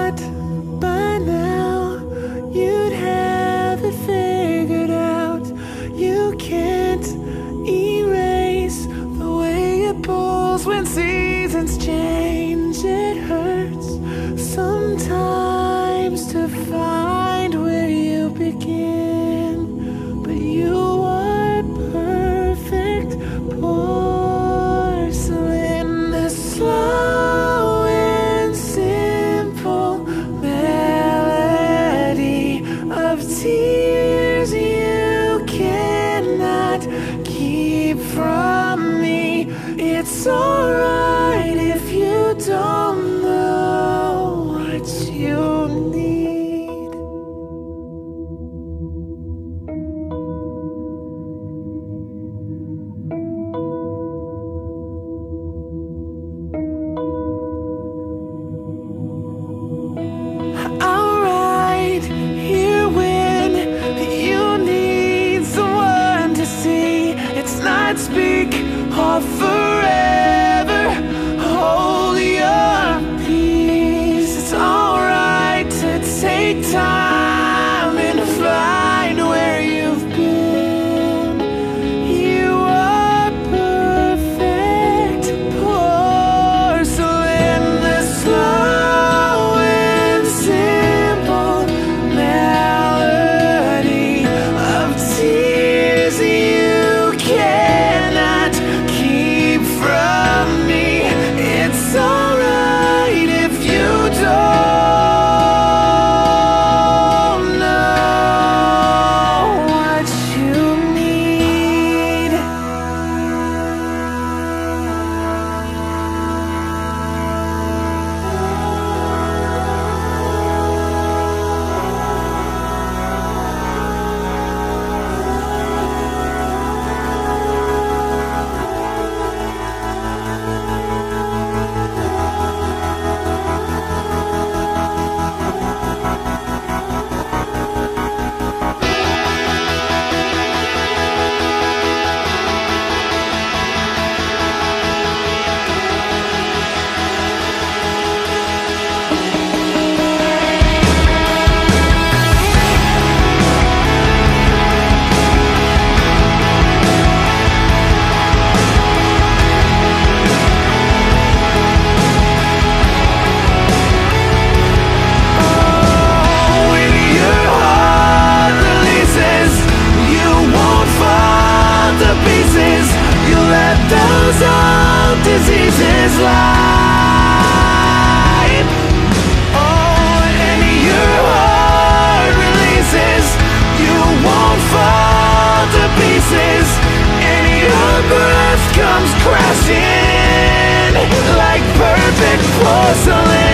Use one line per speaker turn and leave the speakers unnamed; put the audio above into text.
thought by now you'd have it figured out. You can't erase the way it pulls when seasons change. It hurts sometimes to find where you begin, but you are perfect porcelain. The slow and simple melody of tears you cannot keep from me. It's alright if you don't know what you need. I'm right here when you need someone to see. It's not speak or forever. Hold your peace. It's alright to take time and find where you've been. You are perfect porcelain. The slow and simple melody of tears you cannot keep from me. It's alright if you don't know what you need. When your heart releases, you won't fall to pieces. You let those old diseases lie. Oh, and your heart releases, you won't fall to pieces. And your breath comes crashing like perfect porcelain.